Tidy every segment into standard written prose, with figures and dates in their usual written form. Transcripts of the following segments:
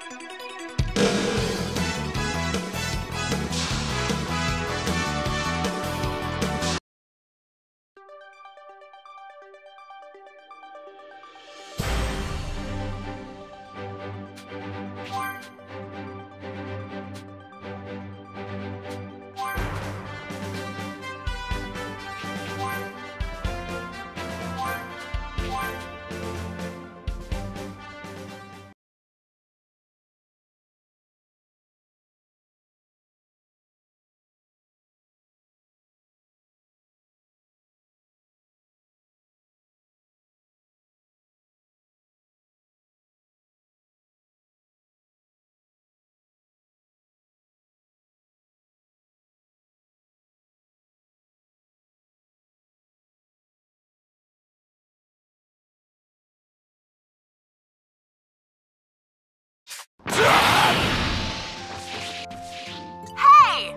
Hey!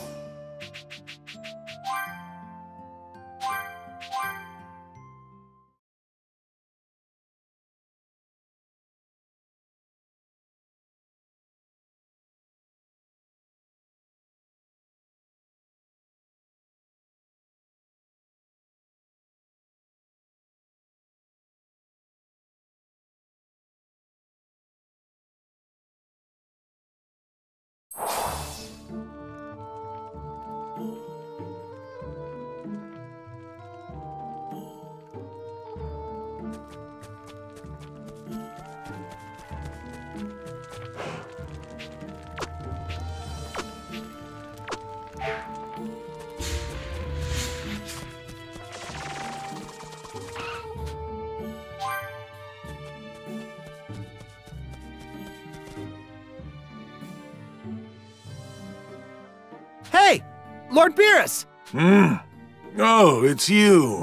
Hey! Lord Beerus! Oh, it's you.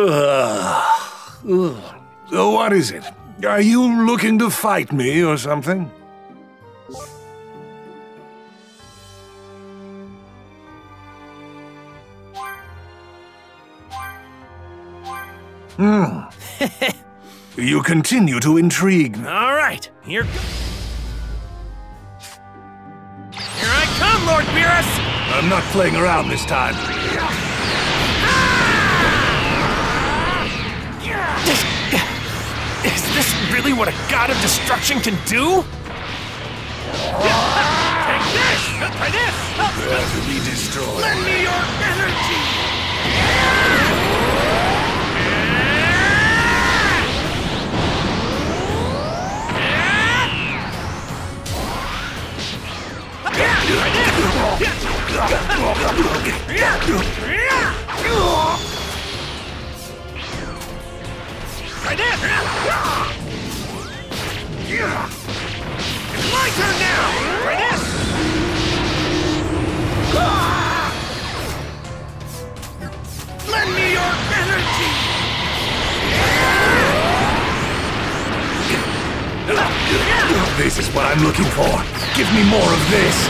So what is it? Are you looking to fight me or something? You continue to intrigue me. All right, here I come, Lord Beerus! I'm not playing around this time. Is this really what a god of destruction can do? Take this! Try this! To be destroyed. Lend me your energy! Try this! It's my turn now! Try this! Lend me your energy! This is what I'm looking for. Give me more of this.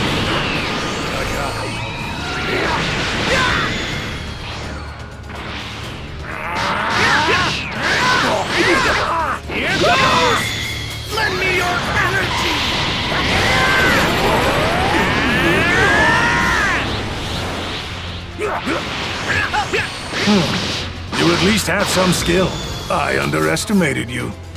Here goes! Lend me your energy! You at least have some skill. I underestimated you.